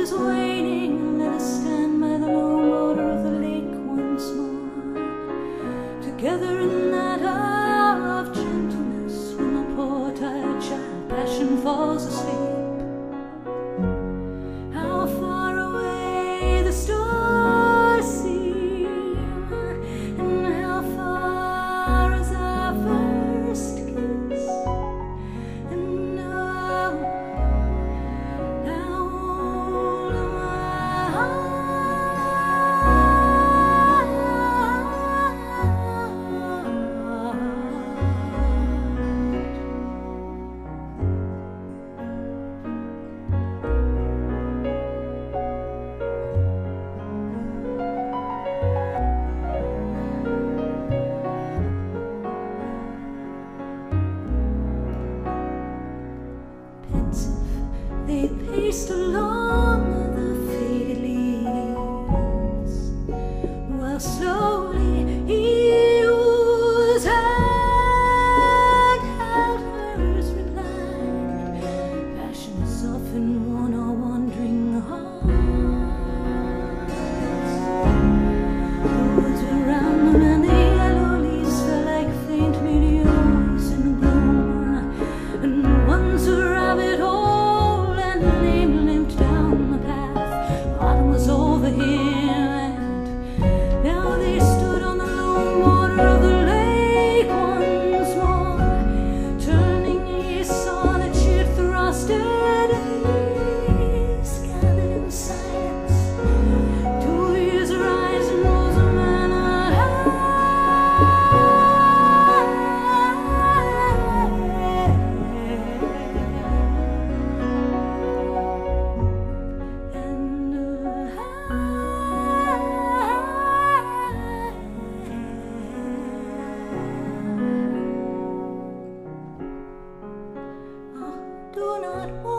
is waning. Let us stand by the low water of the lake once more, together in that hour of gentleness, when the poor tired child passion falls asleep. How far away the stars seem, and how far is our first kiss, and oh, how old am I? Pensive, they paced along the faded leaves, while slowly he whose hand held hers replied, passion softened one our wandering hearts. The woods were round them, and the yellow leaves fell like faint meteors in the gloom, and once a rabbit hole and the name limped down the path. Autumn was over here, and now they stood on the lone water of the lake once more. Turning, he saw that she had thrusted leaves gathered in silence. To his rising rose a man do not